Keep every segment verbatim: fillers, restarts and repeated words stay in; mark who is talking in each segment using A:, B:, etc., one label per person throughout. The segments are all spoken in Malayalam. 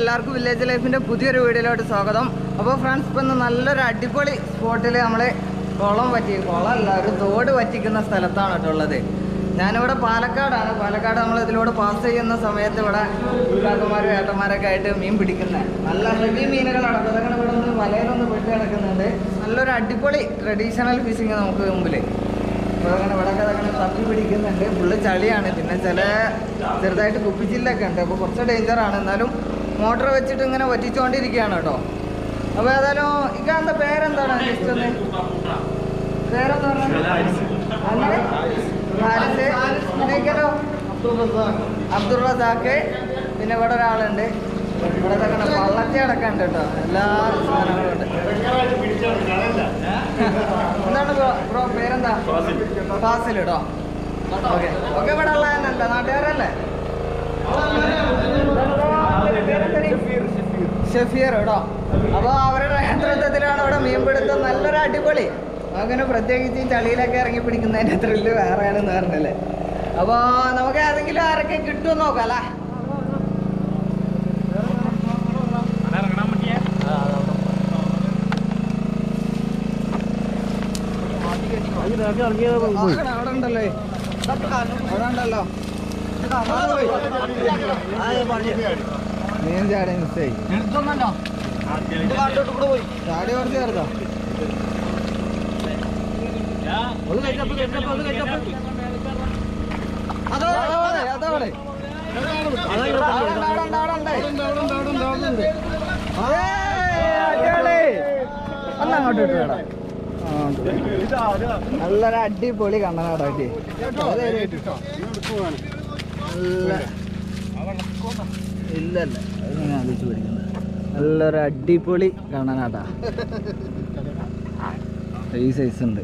A: എല്ലാവർക്കും വില്ലേജ് ലൈഫിൻ്റെ പുതിയൊരു വീഡിയോയിലോട്ട് സ്വാഗതം. അപ്പോൾ ഫ്രണ്ട്സ്, ഇപ്പം ഇന്ന് നല്ലൊരു അടിപൊളി സ്പോട്ടിൽ നമ്മൾ കുളം പറ്റി കുളമല്ല ഒരു തോട് പറ്റിക്കുന്ന സ്ഥലത്താണ് കേട്ടോ ഉള്ളത്. ഞാനിവിടെ പാലക്കാടാണ്. പാലക്കാട് നമ്മൾ ഇതിലൂടെ പാസ് ചെയ്യുന്ന സമയത്ത് ഇവിടെ കാക്കന്മാരും ഏട്ടന്മാരൊക്കെ ആയിട്ട് മീൻ പിടിക്കുന്നത് നല്ല ഹെവി മീനുകളാണ്. അപ്പോൾ അതൊക്കെ ഇവിടെ ഒന്ന് വലയിലൊന്ന് പെട്ട് കിടക്കുന്നുണ്ട്. നല്ലൊരു അടിപൊളി ട്രഡീഷണൽ ഫിഷിങ് നമുക്ക് മുമ്പിൽ. അപ്പോൾ അങ്ങനെ ഇവിടെയൊക്കെ അതങ്ങനെ തപ്പി പിടിക്കുന്നുണ്ട്. ഫുള്ള് ചളിയാണ്. പിന്നെ ചില ചെറുതായിട്ട് കുപ്പിച്ചില്ലൊക്കെ ഉണ്ട്. അപ്പോൾ കുറച്ച് ഡേഞ്ചറാണ്. എന്നാലും മോട്ടർ വെച്ചിട്ട് ഇങ്ങനെ വറ്റിച്ചുകൊണ്ടിരിക്കുകയാണ് കേട്ടോ. അപ്പോൾ ഏതായാലും ഇക്കാന്റെ പേരെന്താണ്? ജസ്റ്റ് ഒന്ന് പേരെന്ന് പറഞ്ഞാൽ അങ്ങനെ ഹാരിസ്, അബ്ദുൾ റസാഖ്. പിന്നെ ഇവിടെ ഒരാളുണ്ട്. ഇവിടെ തന്നെ പള്ളത്തി അടക്കമുണ്ട് കേട്ടോ. എല്ലാ സാധനങ്ങളും ഉണ്ട്. എന്താണ് ബ്രോ ബ്രോ പേരെന്താ? ഫാസിൽ കേട്ടോ. Okay okay. ഇവിടെ ഉള്ള തന്നെയല്ല, നാട്ടുകാരല്ലേ? ഷെഫീർ കേട്ടോ. അപ്പോൾ അവരുടെ നേതൃത്വത്തിലാണ് ഇവിടെ മീൻപിടുത്തം. നല്ലൊരു അടിപൊളി. അങ്ങനെ പ്രത്യേകിച്ച് ഈ ചളിയിലൊക്കെ ഇറങ്ങി പിടിക്കുന്നതിൻ്റെ ത്രില്ല് വേറെയാണെന്ന് പറഞ്ഞല്ലേ. അപ്പോൾ നമുക്ക് ഏതെങ്കിലും ആരൊക്കെ കിട്ടുമെന്ന് നോക്കാം അല്ലേ? അവിടെ ഉണ്ടല്ലോ അവിടെ ഉണ്ടല്ലോ മീൻ ചാടി മിസ്സായി. ചാടി കുറച്ച് ചേർത്തോ? അതോടെ അന്നങ്ങോട്ട് ഇട്ട് വേണം. നല്ലൊരു അടിപൊളി കണ്ണനാടാ പറ്റി. ഇല്ലല്ല അതിങ്ങനെ ആലോചിച്ച് പഠിക്കുന്നത്. നല്ലൊരു അടിപൊളി കണ്ണനാട്ടാ. ഈ സൈസ് ഉണ്ട്.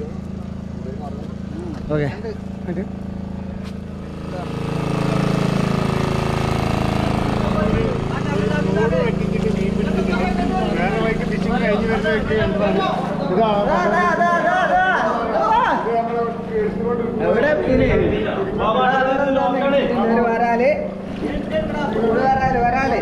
A: ഓക്കെ എവിടെ വരാല് വരാല് വരാല്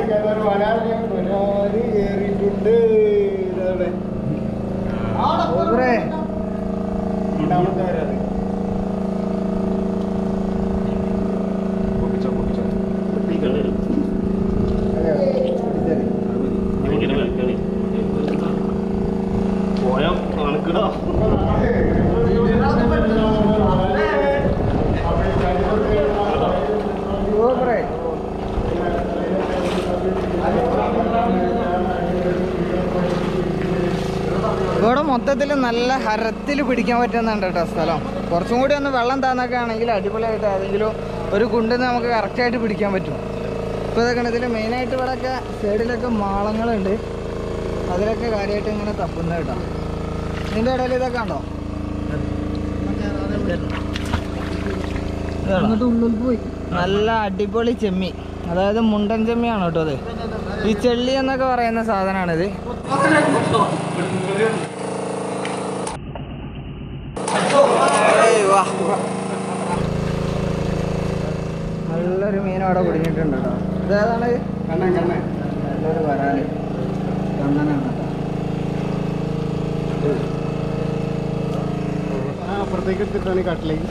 A: ഇവിടെ മൊത്തത്തിൽ നല്ല ഹരത്തിൽ പിടിക്കാൻ പറ്റുന്നുണ്ട് കേട്ടോ സ്ഥലം. കുറച്ചും കൂടി ഒന്ന് വെള്ളം താന്നൊക്കെ ആണെങ്കിൽ അടിപൊളിയായിട്ട് ഏതെങ്കിലും ഒരു കുണ്ടിൽ നമുക്ക് കറക്റ്റായിട്ട് പിടിക്കാൻ പറ്റും. ഇപ്പോൾ ഇതൊക്കെ ഇതിൽ മെയിനായിട്ട് ഇവിടെയൊക്കെ സൈഡിലൊക്കെ മാളങ്ങളുണ്ട്. അതിലൊക്കെ കാര്യമായിട്ട് ഇങ്ങനെ തപ്പുന്നത് കേട്ടോ. ഇതിൻ്റെ ഇടയിൽ ഇതൊക്കെ ഉണ്ടോ? ഉള്ളിൽ പോയി നല്ല അടിപൊളി ചെമ്മി, അതായത് മുണ്ടൻ ചെമ്മിയാണ് കേട്ടോ അത്. ഈ ചെള്ളി എന്നൊക്കെ പറയുന്ന സാധനമാണിത്. നല്ലൊരു മീൻ അവിടെ കുടുങ്ങിയിട്ടുണ്ട് കേട്ടോ. ഇതേതാണ്? നല്ലൊരു വരാല് കണ്ണനാണ്
B: അപ്പുറത്തേക്ക് എടുത്തിട്ടാണ് കാട്ടിലേക്ക്.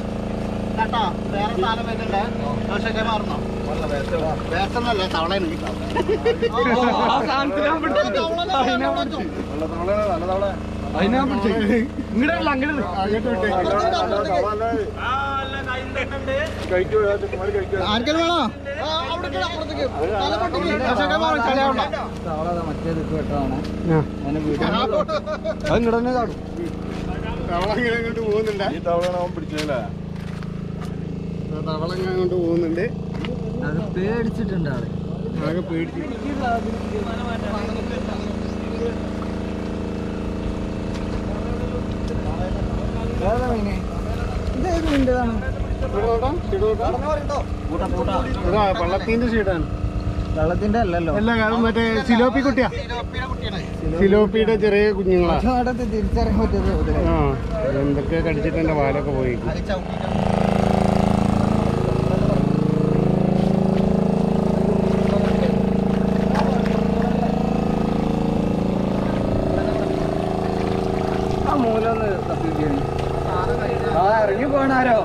A: ആർക്കെങ്കിലും വേണോ? മറ്റേത് കേട്ടതാണ്. അത് ഇങ്ങോട്ട് തന്നെ കാണും.
B: തവള ഇങ്ങോട്ട് പോകുന്നുണ്ട്. ഈ തവള പിടിച്ചല്ലേ? തവള ഇങ്ങോട്ട് പോകുന്നുണ്ട്.
A: അത് പേടിച്ചിട്ടുണ്ട് ആള്.
B: ആകെ പേടിച്ചു.
A: ഏതാ മീന്? ഇതേത് മീൻ്റെതാണ്?
B: വള്ളത്തിന്റെ ഷീഡാണ്.
A: വെള്ളത്തിന്റെ അല്ലല്ലോ.
B: അല്ല, മറ്റേ സിലോപ്പി കുട്ടിയാ. സിലോപ്പിയുടെ ചെറിയ കുഞ്ഞുങ്ങളാണ്.
A: തിരിച്ചറിയാൻ പറ്റുന്നത്.
B: ആ, എന്തൊക്കെ കടിച്ചിട്ട് എന്റെ വാലൊക്കെ പോയി.
A: മൂലൊന്ന് തപ്പിക്കാണ്. ആ ഇറങ്ങി പോണാരോ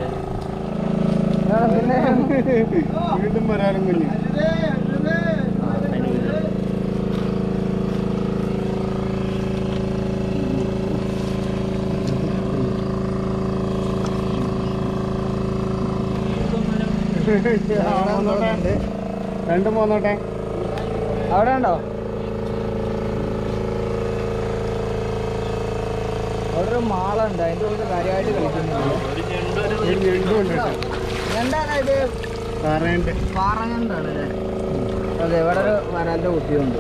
A: പിന്നെ
B: വീണ്ടും വരാനും കുഞ്ഞ്. രണ്ടും പോന്നോട്ടെ.
A: അവിടെ ഉണ്ടോ? അവിടെ ഒരു മാളുണ്ട്, അതിൻ്റെ ഉള്ളിൽ കാര്യമായിട്ട് കളിക്കുന്നുണ്ട്. എന്താണ് ഇത്? പാറഞ്ഞണ്ടാണ് അല്ലേ? അതെ, ഇവിടെ ഒരു വരാൻ്റെ കുട്ടിയുണ്ട്.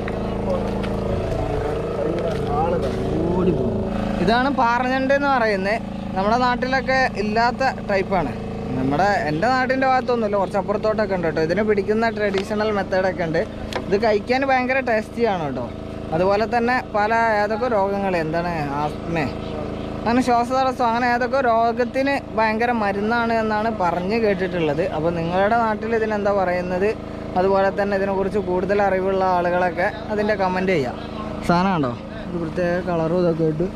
A: ഓടി പോകും. ഇതാണ് പാറഞ്ഞണ്ട് എന്ന് പറയുന്നത്. നമ്മുടെ നാട്ടിലൊക്കെ ഇല്ലാത്ത ടൈപ്പാണ്. നമ്മുടെ എൻ്റെ നാട്ടിൻ്റെ ഭാഗത്തൊന്നുമില്ല, കുറച്ച് അപ്പുറത്തോട്ടൊക്കെ ഉണ്ട് കേട്ടോ. ഇതിന് പിടിക്കുന്ന ട്രഡീഷണൽ മെത്തേഡൊക്കെ ഉണ്ട്. ഇത് കഴിക്കാൻ ഭയങ്കര ടേസ്റ്റിയാണ് കേട്ടോ. അതുപോലെ തന്നെ പല ഏതൊക്കെ രോഗങ്ങൾ, എന്താണ് ആസ്മ, അങ്ങനെ ശ്വാസതടസ്സം, അങ്ങനെ ഏതൊക്കെ രോഗത്തിന് ഭയങ്കര മരുന്നാണ് എന്നാണ് പറഞ്ഞ് കേട്ടിട്ടുള്ളത്. അപ്പോൾ നിങ്ങളുടെ നാട്ടിൽ ഇതിനെന്താ പറയുന്നത്, അതുപോലെ തന്നെ ഇതിനെക്കുറിച്ച് കൂടുതൽ അറിവുള്ള ആളുകളൊക്കെ അതിൻ്റെ കമൻറ്റ് ചെയ്യാം. സാധനം ഉണ്ടോ? ഇത് പ്രത്യേക കളറും ഇതൊക്കെ ഇട്ട്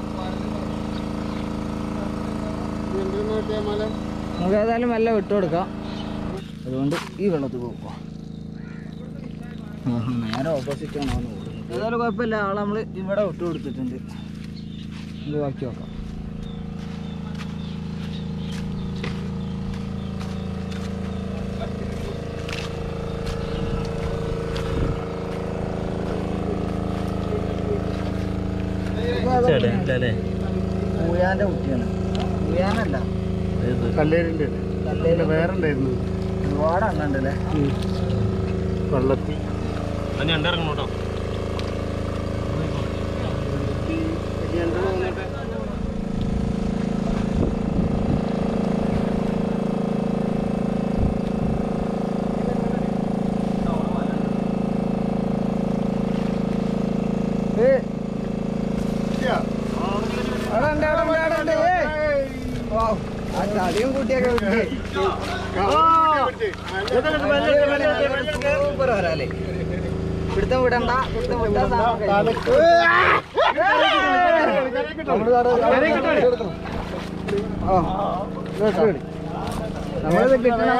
A: നമുക്ക് ഏതായാലും എല്ലാം വിട്ടു കൊടുക്കാം. അതുകൊണ്ട് ഈ വെള്ളത്തിൽ പോകുക. നേരെ ഓപ്പോസിറ്റ് ആണ് അവന് ഓടുന്നത്. ഏതായാലും കുഴപ്പമില്ല, ആളെ നമ്മൾ ഇവിടെ വിട്ടു കൊടുത്തിട്ടുണ്ട്. ഇത് ബാക്കി നോക്കാം. ഊയാന്റെ കുട്ടിയാണ്. ഊയാനല്ല,
B: കല്ലേരിൻ്റെ വേറെ ഉണ്ടായിരുന്നു.
A: ഒരുപാട് എണ്ണുണ്ടല്ലേ
B: വെള്ളത്തിൽ.
C: രണ്ടിറങ്ങോട്ടോ. ചളിയും കൂട്ടിയൊക്കെ സൂപ്പർ വരാല്ലേ. പിടുത്തം വിടണ്ട, പിടുത്തം വിട്ടാ നമ്മളിത് കിട്ടണ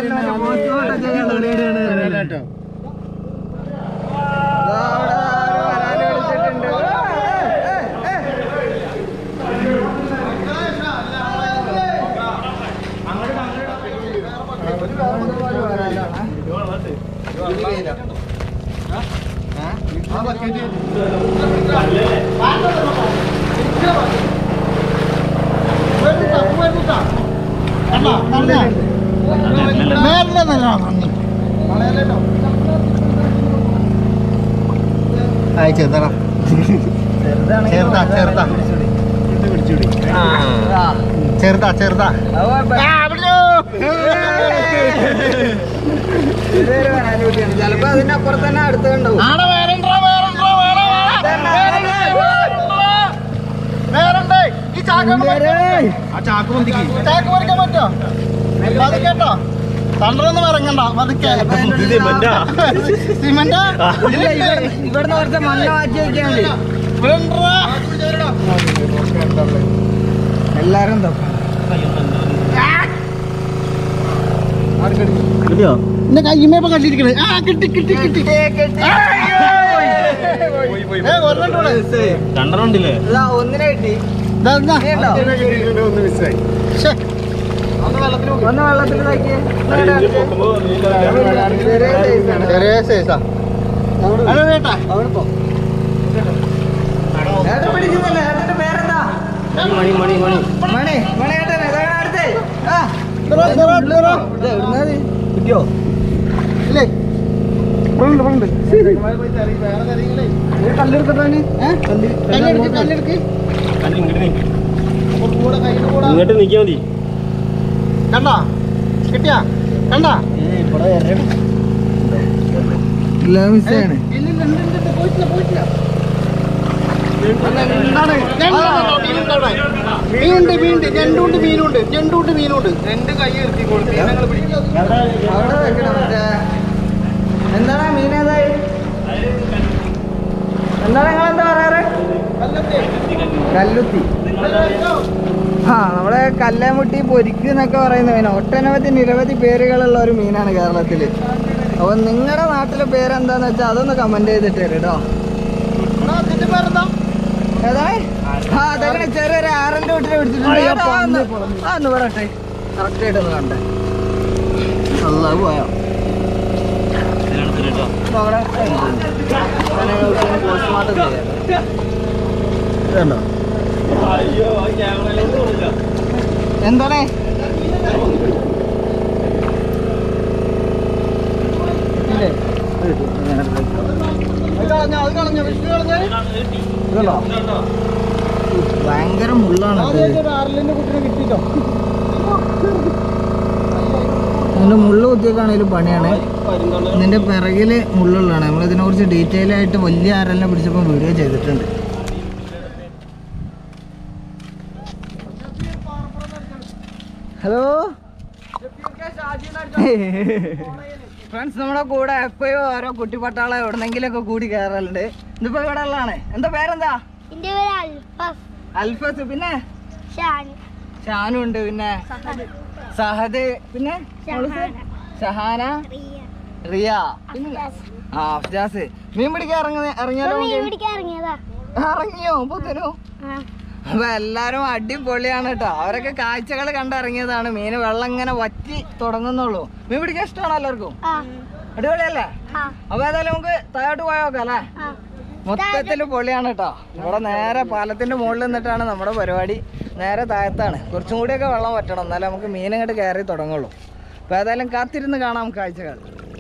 B: ചെറുതാ ചെറുതാ ചെറുതാ ചെറുതാ ചെറുതാ
A: ചിലപ്പോ അതിന്റെ അപ്പുറത്ത് തന്നെ അടുത്തുണ്ടാവും.
B: കേട്ടോ തണ്ടറൊന്നും ഇറങ്ങണ്ട.
A: ഇവിടുന്ന് കുറച്ച് മണ്ണ് മാറ്റി വെക്കാൻ എല്ലാരും
B: എന്റെ കയ്യുമേപ്പ കണ്ടിരിക്കണേ. ആ കിട്ടി കിട്ടി കിട്ടി
C: രണ്ടെണ്ണുണ്ടല്ലേ?
A: ഒന്നിനെ കിട്ടി.
B: ഒന്ന് മിസ്സായി.
A: ഒന്ന് വെള്ളത്തിൽ നോക്കിയേ.
B: ചെറിയ സൈസാ.
A: ഏട്ടൻ പിടിക്കുന്നില്ല. ഏട്ടന്റെ പേരെന്താ?
C: മണി മണി മണി
A: മണി. മണി ഏട്ടൻ അടുത്തേ. ആ
B: കിട്ടിയോ? ഇല്ലേ കല്ലെടുക്കട്ടാണ്. കല്ലെടുക്ക് കല്ലെടുക്ക്
C: ഇങ്ങോട്ട് നിൽക്കാ മതി.
B: കണ്ടാ കിട്ടിയാ? കണ്ടാ
A: മിസ്സാണ്.
B: മീനുണ്ട് മീനുണ്ട് ഞണ്ടുണ്ട് മീനുണ്ട് ഞണ്ടുണ്ട് മീനുണ്ട്.
A: രണ്ട് കൈ അവിടെ വെക്കണം. മറ്റേ എന്താണ് മീൻ ഏതായി? എന്താണ് നിങ്ങൾ എന്താ പറയാറ്? കല്ലുത്തി. ആ നമ്മളെ കല്ലേമുട്ടി പൊരിക്ക് എന്നൊക്കെ പറയുന്ന മീൻ ഒട്ടനവധി നിരവധി പേരുകളുള്ള ഒരു മീനാണ് കേരളത്തിൽ. അപ്പൊ നിങ്ങളുടെ നാട്ടിലെ പേരെന്താന്ന് വെച്ചാൽ അതൊന്ന് കമന്റ് ചെയ്തിട്ട് തരും കേട്ടോ. ഏതാ ആ അതങ്ങനെ ചെറിയൊരു ആറിന്റെ വീട്ടിൽ പിടിച്ചിട്ടുണ്ട്. ആ ഒന്ന് പറയട്ടെ കറക്റ്റ് ആയിട്ടൊന്ന് കണ്ടേ. അല്ല പോയോ പോസ്റ്റ്മോർട്ടം ചെയ്തോ എന്താണ് ഭയങ്കര മുള്ളാണ്. ഇതിന്റെ മുള്ളു കുത്തിയൊക്കെയാണെങ്കിലും പണിയാണ്. ഇതിന്റെ പിറകില് മുള്ളുള്ളതാണ്. നമ്മൾ ഇതിനെ കുറിച്ച് ഡീറ്റെയിൽ ആയിട്ട് വലിയ ആരെല്ലാം പിടിച്ചപ്പോൾ വീഡിയോ ചെയ്തിട്ടുണ്ട്. ഹലോ ഫ്രണ്ട്സ്, നമ്മുടെ കൂടെ എപ്പോഴും ഓരോ കുട്ടിപ്പട്ടാളെ എവിടെന്നെങ്കിലൊക്കെ കൂടി കയറലുണ്ട്. ഇതിപ്പോ ഇവിടെ ഉള്ളതാണ്. എന്താ പേരെന്താ? അൽഫസ്. പിന്നെ ഷാനു ഉണ്ട്. പിന്നെ സഹദ്. പിന്നെ ഷഹാന, റിയ, ആ അഫ്ജാസ്. മീൻ പിടിക്കാൻ ഇറങ്ങ ഇറങ്ങിയാലോ ഇറങ്ങിയോ പൊത്തനോ? അപ്പൊ എല്ലാരും അടിപൊളിയാണ് കേട്ടോ. അവരൊക്കെ കാഴ്ചകൾ കണ്ടിറങ്ങിയതാണ്. മീന് വെള്ളം ഇങ്ങനെ വറ്റി തുടങ്ങുന്നുള്ളൂ. മീൻ പിടിക്കാൻ ഇഷ്ടമാണോ എല്ലാവർക്കും? അടിപൊളിയല്ലേ? അപ്പൊ ഏതായാലും നമുക്ക് താഴോട്ട് പോയോക്കാം അല്ലേ? മൊത്തത്തില് പൊളിയാണ് കേട്ടോ. ഇവിടെ നേരെ പാലത്തിന്റെ മുകളിൽ നിന്നിട്ടാണ് നമ്മുടെ പരിപാടി. നേരെ താഴത്താണ്. കുറച്ചും കൂടിയൊക്കെ വെള്ളം വറ്റണം, എന്നാലും നമുക്ക് മീൻ ഇങ്ങോട്ട് കയറി തുടങ്ങുള്ളൂ. അപ്പൊ ഏതായാലും കാത്തിരുന്ന് കാണാം കാഴ്ചകൾ.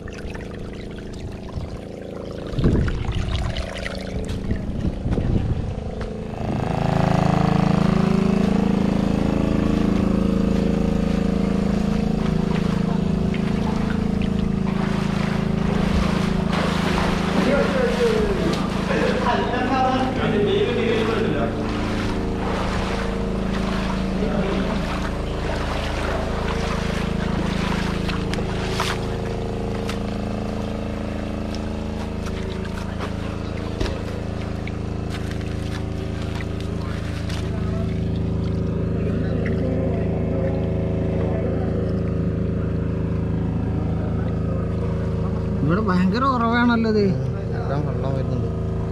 A: ഇവിടെ ഭയങ്കര കുറവാണല്ലോ ഇത്. വെള്ളം വരുന്നുണ്ട്.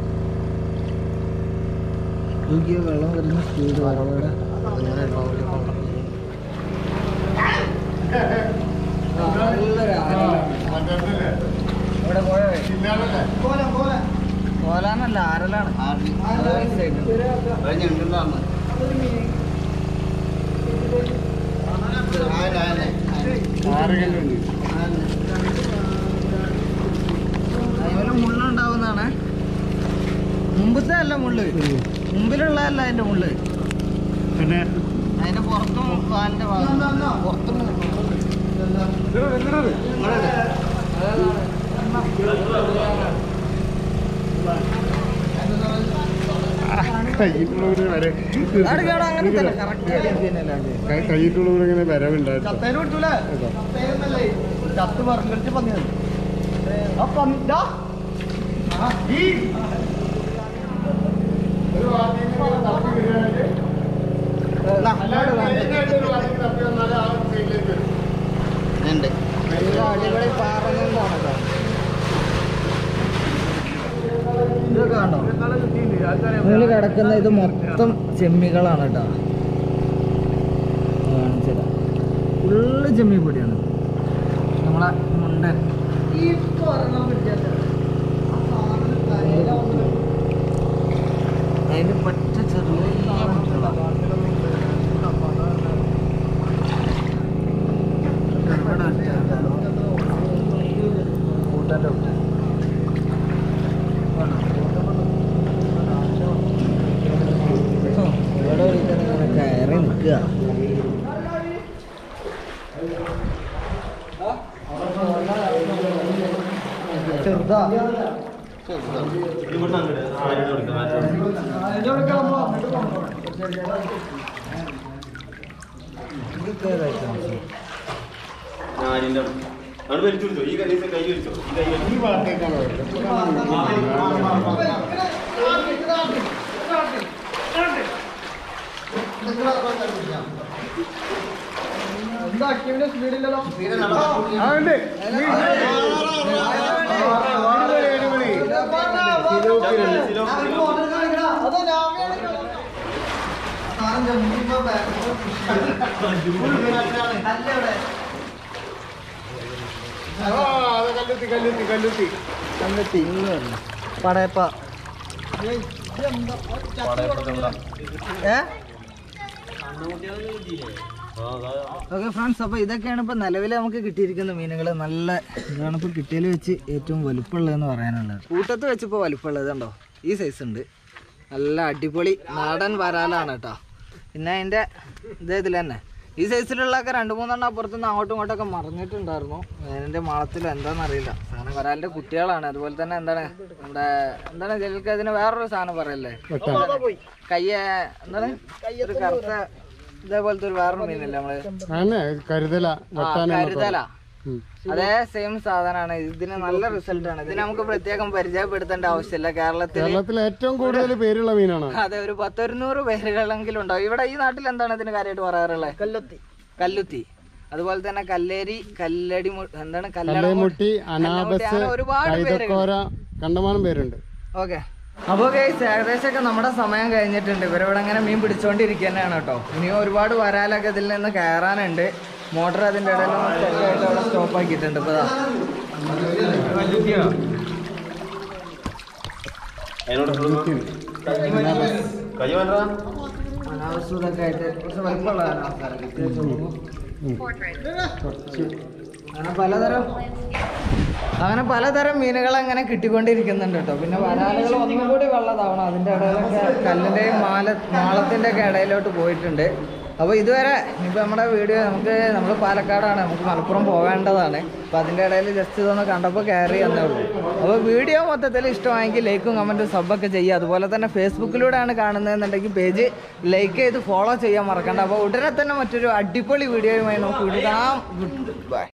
A: വെള്ളം വരുന്ന സ്പീഡ് ഇവിടെ കോലാനല്ല ആരലാണ്. അതുപോലെ മുള്ളുണ്ടാവുന്നതാണ്. മുമ്പത്തെ അല്ല മുള്ള്, മുമ്പിലുള്ളതല്ല അതിന്റെ മുള്ള്.
B: പിന്നെ
A: അതിന്റെ പുറത്തും കാലിന്റെ പുറത്തും
B: കയ്യിട്ടുള്ളവരിങ്ങനെ വരവുണ്ടായിരുന്നു.
A: അടിപൊളി പാറകളാണ്. ഇതൊക്കെ കണ്ടോ മുകളിൽ കിടക്കുന്ന ഇത് മൊത്തം ചെമ്മികളാണ് കേട്ടോ. കാണിച്ചതാ ഫുള്ള് ചെമ്മി പൊടിയാണ്. നമ്മളെ മുണ്ടൻ അതിന് പറ്റ ചെറിയ കൂട്ടൻ്റെ ഇവിടെ ഒരിക്കലും ഇങ്ങനെ കയറി നിൽക്കുക. ചെറുതാ
B: ഈ ഭാഗത്തേക്കാണ് വരുന്നത്.
A: എന്താ അക്യൂവിന്റെ സ്പീഡില്ലല്ലോ
B: കല്ലുത്തി കല്ലുത്തി കല്ലുത്തി
A: കണ്ടെത്തി പടയപ്പ ഏ ഓക്കെ ഫ്രണ്ട്സ്, അപ്പോൾ ഇതൊക്കെയാണ് ഇപ്പോൾ നിലവിൽ നമുക്ക് കിട്ടിയിരിക്കുന്ന മീനുകൾ. നല്ല ഇതാണ് ഇപ്പോൾ കിട്ടിയതിൽ വെച്ച് ഏറ്റവും വലുപ്പമുള്ളതെന്ന് പറയാനുള്ളത്. കൂട്ടത്ത് വെച്ച് ഇപ്പോൾ വലുപ്പമുള്ളത് കണ്ടോ, ഈ സൈസ് ഉണ്ട്. നല്ല അടിപൊളി നാടൻ വരാലാണ് കേട്ടോ. പിന്നെ അതിൻ്റെ ഇതേ ഇതിൽ തന്നെ ഈ സൈസിലുള്ളതൊക്കെ രണ്ട് മൂന്നെണ്ണം അപ്പുറത്തുനിന്ന് അങ്ങോട്ടും ഇങ്ങോട്ടൊക്കെ മറിഞ്ഞിട്ടുണ്ടായിരുന്നു. അതിൻ്റെ മാളത്തിൽ എന്താണെന്നറിയില്ല. സാധനം വരാലിൻ്റെ കുട്ടികളാണ്. അതുപോലെ തന്നെ എന്താണ് നമ്മുടെ എന്താണ് ജലിക്ക് അതിന് വേറൊരു സാധനം പറയല്ലേ, കയ്യ എന്താണ് ഒരു കറുത്ത ഇതേപോലത്തെ ഒരു വേറൊരു മീനല്ലേ നമ്മള്
B: കരുതല
A: കരുതല, അതേ സെയിം സാധനമാണ്. ഇതിന് നല്ല റിസൾട്ട് ആണ്. ഇതിന് നമുക്ക് പ്രത്യേകം പരിചയപ്പെടുത്തേണ്ട ആവശ്യമില്ല. കേരളത്തിൽ
B: ഏറ്റവും കൂടുതൽ പേരുള്ള മീനാണ്.
A: അതെ, ഒരു പത്തൊരുന്നൂറ് പേരുകളെങ്കിലും ഉണ്ടാവും. ഇവിടെ ഈ നാട്ടിൽ എന്താണ് ഇതിന് കാര്യമായിട്ട് പറയാറുള്ളത്? കല്ലുത്തി കല്ലുത്തി അതുപോലെ തന്നെ കല്ലേരി, കല്ലടി, എന്താണ്
B: കല്ലേമുട്ടി, അനാബസ്, ഒരുപാട് കണ്ടമാനം പേരുണ്ട്.
A: ഓക്കെ, അപ്പോൾ ഗൈസ് ഏകദേശമൊക്കെ നമ്മുടെ സമയം കഴിഞ്ഞിട്ടുണ്ട്. ഇവരിവിടെ അങ്ങനെ മീൻ പിടിച്ചോണ്ടിരിക്കുക തന്നെയാണ് കേട്ടോ. ഇനിയും ഒരുപാട് വരാലൊക്കെ ഇതിൽ നിന്ന് കയറാനുണ്ട്. മോട്ടർ അതിൻ്റെ ഇടയിൽ സ്റ്റെപ്പായിട്ട് അവിടെ സ്റ്റോപ്പ് ആക്കിയിട്ടുണ്ട്. ഇപ്പോൾ അനാവശ്യതൊക്കെ ആയിട്ട് കുറച്ച് വലുപ്പമുള്ള അങ്ങനെ പലതരം അങ്ങനെ പലതരം മീനുകൾ അങ്ങനെ കിട്ടിക്കൊണ്ടിരിക്കുന്നുണ്ട് കേട്ടോ. പിന്നെ വരാലുകൾ ഒന്നും കൂടി വെള്ളതാവണം. അതിൻ്റെ ഇടയിലൊക്കെ കല്ലിൻ്റെയും മാല മാളത്തിൻ്റെ ഒക്കെ ഇടയിലോട്ട് പോയിട്ടുണ്ട്. അപ്പോൾ ഇതുവരെ ഇപ്പോൾ നമ്മുടെ വീഡിയോ നമുക്ക് നമ്മൾ പാലക്കാടാണ്, നമുക്ക് മലപ്പുറം പോവേണ്ടതാണ്. അപ്പോൾ അതിൻ്റെ ഇടയിൽ ജസ്റ്റ് ഇതൊന്ന് കണ്ടപ്പോൾ കയറി എന്നേ ഉള്ളൂ. അപ്പോൾ വീഡിയോ മൊത്തത്തിൽ ഇഷ്ടമായെങ്കിൽ ലൈക്കും കമൻറ്റും സബ്ബൊക്കെ ചെയ്യുക. അതുപോലെ തന്നെ ഫേസ്ബുക്കിലൂടെയാണ് കാണുന്നതെന്നുണ്ടെങ്കിൽ പേജ് ലൈക്ക് ചെയ്ത് ഫോളോ ചെയ്യാൻ മറക്കണ്ട. അപ്പോൾ ഉടനെ തന്നെ മറ്റൊരു അടിപൊളി വീഡിയോയുമായി നമുക്ക് വീഡിയോ കാണാം. Good by.